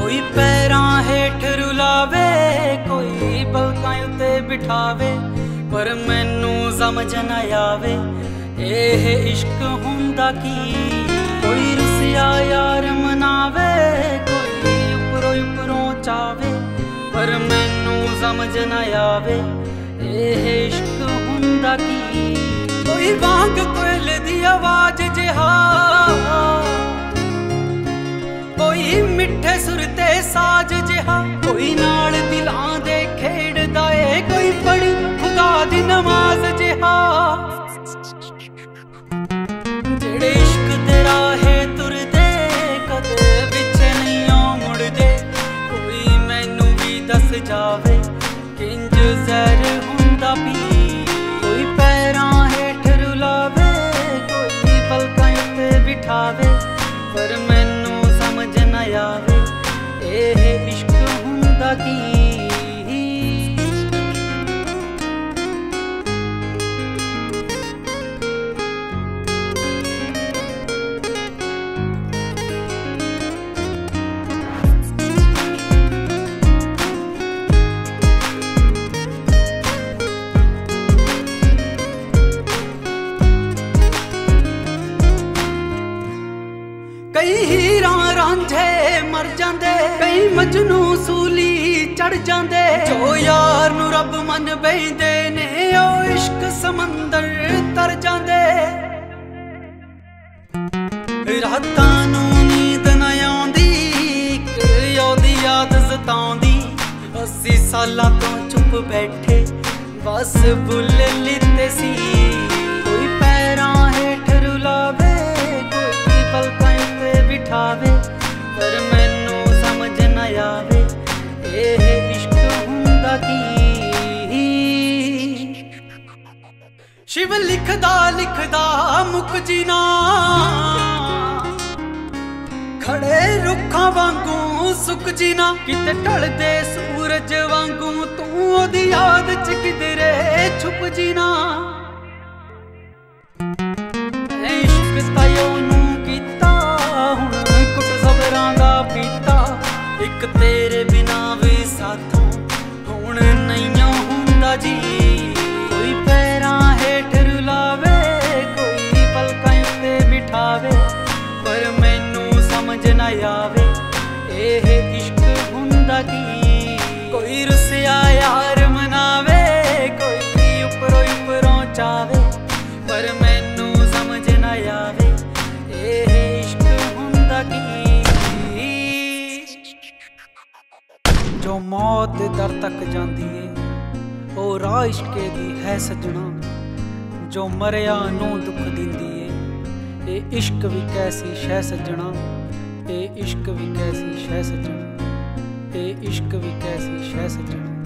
कोई पैरां हेठ रुलावे, कोई पलकां उत्ते बिठावे, पर मैनू समझ ना आवे एह इश्क हुंदा की। कोई रुसिया यार मनावे, कोई उपरों उपरों चावे, पर मैनू समझ ना आवे एह इश्क हुंदा की। कोई वांग कोयल दी आवाज जिहा, कोई मिठे सुर ते साज जिहा, कोई नाल दिलां दे खेड़दा ए, कोई पढ़ी खुदा दी नमाज जिहा। जेड़े इश्क दे राहे तुरदे कदे पिछे नहीं मुड़दे, कोई मैनू भी दस जावे किंज जहर हुंदा पी। कोई पैरां हेठ रुलावे, कोई पलकां उत्ते बिठावे, पर मैनू समझ ना आवे एह इश्क हुंदा की। कई हीरा रांझे मर जांदे, कई मजनू सूली चढ़ जांदे, जो यार नू रब मन बैंदे ने ओ इश्क समंदर तर जांदे। रातां नू नींद ना आउंदी, ओदी याद सताउंदी, 80 सालां तो चुप बैठे बस बुल लिते सी। कोई पैरां हेठ रुलावे, कोई पलकां बिठावे, पर मैनू समझ ना आवे एह इश्क हुंदा की। शिव लिखदा लिखदा मुक जीना, खड़े रुखां वांगू सुक जीना, किते ढलदे सूरज वांगू तू ओदी याद च किधरे छुप जीना। इश्क तायो नू कीता हुण कुट सबरां दा पीता, इक तेरे बिना भी साथों हुण नहीं हुंदा जी। कोई पैरां हेठ रुलावे, कोई पलकां उत्ते बिठावे, पर मैनू समझ ना आवे एह इश्क हुंदा की। कोई रुसिया यार मनावे, कोई उपरों उपरों चावे, पर मैनू समझ ना आवे एह इश्क हुंदा की। जो मौत दे दर तक जांदी ए ओ राह इश्के दी है सजना, जो मरिया नूं दुख दिंदी ए इश्क भी कैसी शै सजना, ए इश्क भी कैसी शै सजना, ए इश्क भी कैसी शै सजना।